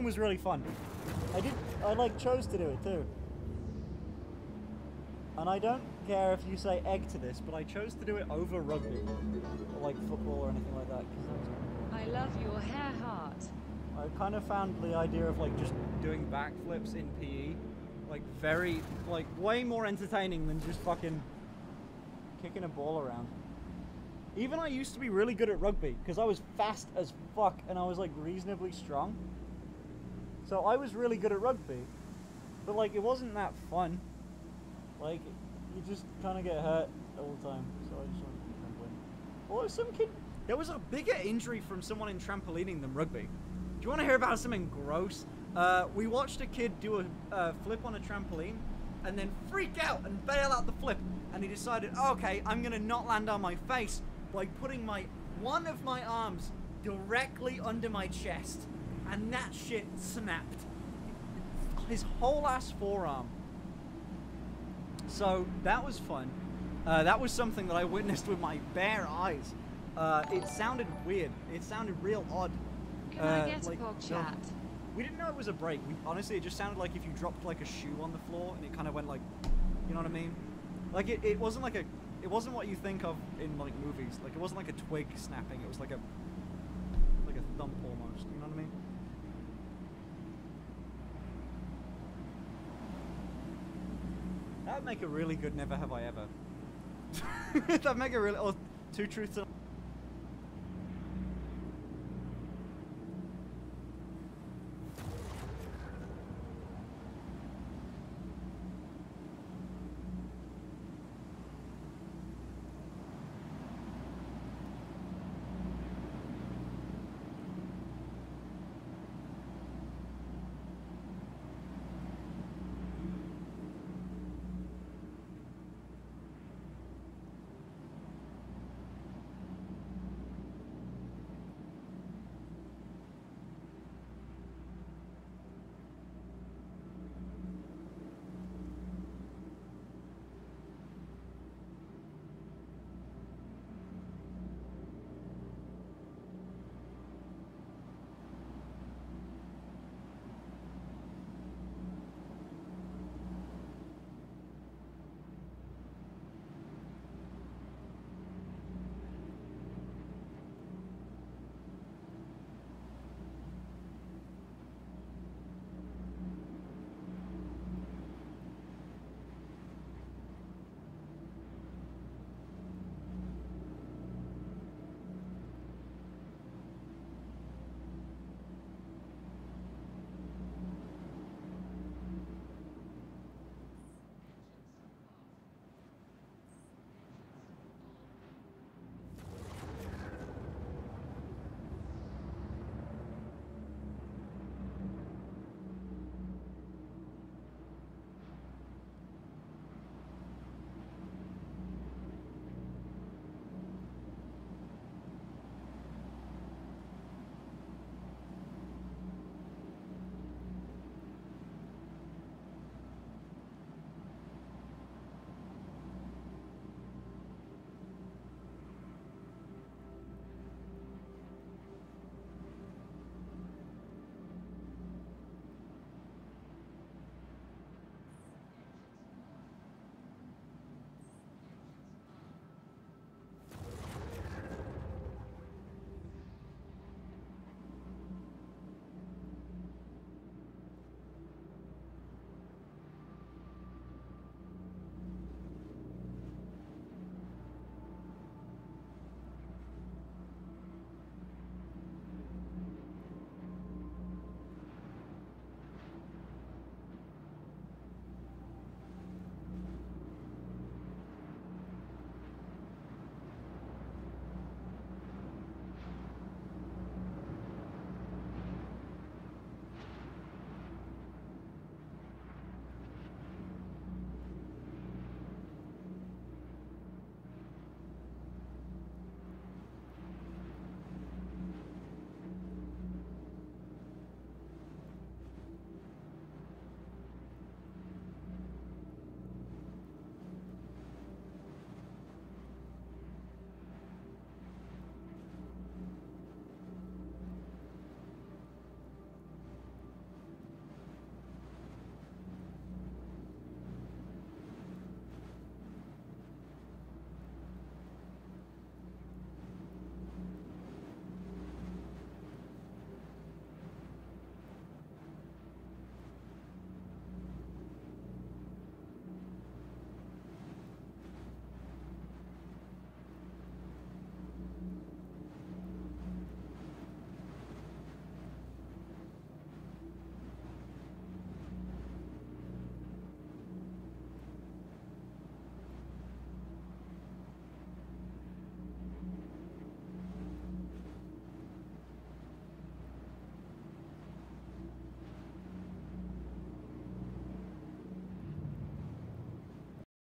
Trampoline was really fun. I like chose to do it too. And I don't care if you say egg to this, but I chose to do it over rugby. Or like football or anything like that. I love your hair, heart. I kind of found the idea of like just doing backflips in PE like way more entertaining than just fucking kicking a ball around. Even I used to be really good at rugby because I was fast as fuck and I was like reasonably strong. So I was really good at rugby, but like it wasn't that fun. Like you just kind of get hurt all the time. So I just went to trampoline. Or some kid. There was a bigger injury from someone in trampolining than rugby. Do you want to hear about something gross? We watched a kid do a flip on a trampoline and then freak out and bail out the flip. And he decided, okay, I'm going to not land on my face by putting one of my arms directly under my chest. And that shit snapped. His whole ass forearm. So that was fun. That was something that I witnessed with my bare eyes. It sounded weird. It sounded real odd. Can I get a pog chat? We didn't know it was a break. Honestly, it just sounded like if you dropped like a shoe on the floor and it kind of went like, you know what I mean? Like it wasn't like it wasn't what you think of in like movies. Like it wasn't like a twig snapping. It was like a thump almost. You know what I mean? That would make a really good Never Have I Ever. That'd make a really, or Two Truths and